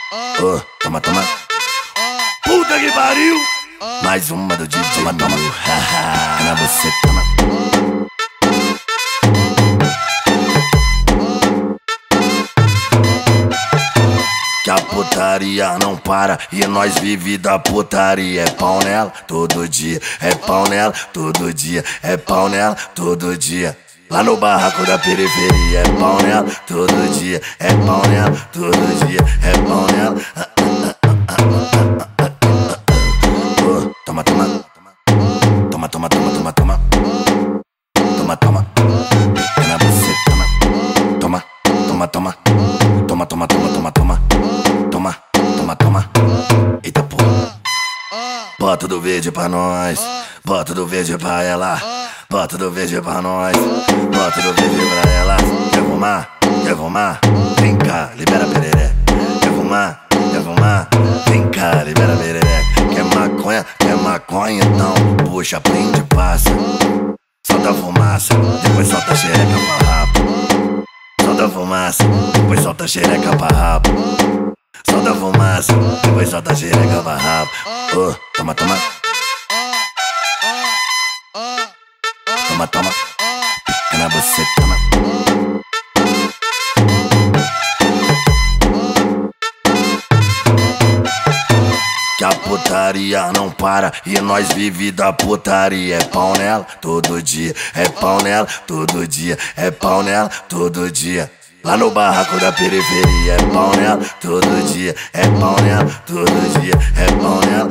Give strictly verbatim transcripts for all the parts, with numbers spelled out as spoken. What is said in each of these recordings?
Oh, toma, toma. Puta que pariu! Mais uma do D J. Toma, toma. Na você, toma. Que a putaria não para e nós vive da putaria. É pau nela todo dia, é pau nela todo dia, é pau nela todo dia. Lá no barraco da periferia, é pau nela todo dia, é pau nela todo dia, é pau nela. Oh, toma, toma. Toma, toma, toma, toma, toma. Toma, toma. Na você, toma. Toma, toma, toma. Toma, toma, toma, toma, toma. Toma, toma, toma. Eita porra. Bota do verde pra nós. Bota do verde pra ela. Bota do verde pra nós. Bota do verde pra ela. Quer fumar? Quer fumar? Vem cá, libera pereré. Quer fumar? Quer fumar? Vem cá, libera pereré. Quer maconha? Quer maconha? Então puxa, prende, passa. Solta a fumaça, depois solta a xereca pra rabo. Solta a fumaça, depois solta a xereca pra rabo. Solta a fumaça, depois solta a xereca pra rabo. Oh, toma, toma. Toma, toma. Pica na você, toma. Que a putaria não para e nós vive da putaria. É pau nela todo dia, é pau nela todo dia, é pau nela todo dia. Lá no barraco da periferia, é pau nela todo dia, é pau nela todo dia, é pau nela.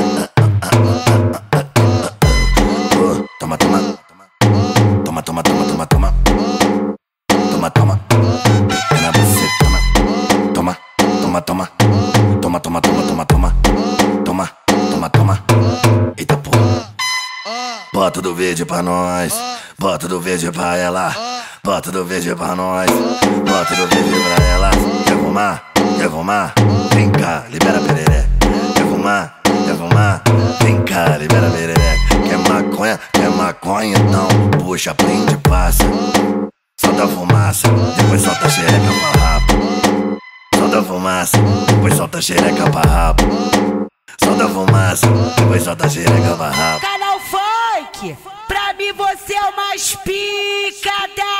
Oh, toma, toma. Toma, toma, toma, toma, toma. Toma, toma. Pica na você, toma. Toma, toma, toma. Toma, toma, toma, toma, toma. Toma, toma, toma. Eita porra. Bota do verde pra nós. Bota do verde pra ela. Bota do verde pra nós. Bota do verde pra ela. Quer fumar? Quer fumar? Vem cá, libera pereré. Quer fumar? Quer fumar? Vem cá, libera pereré. Quer maconha? Quer maconha? Então puxa, prende, passa. Solta a fumaça, depois solta a xereca pra rabo. Solta a fumaça, depois solta a xereca pra rabo. Solta a fumaça, depois solta a xereca pra rabo. Canal Funk, pra mim você é o mais pica da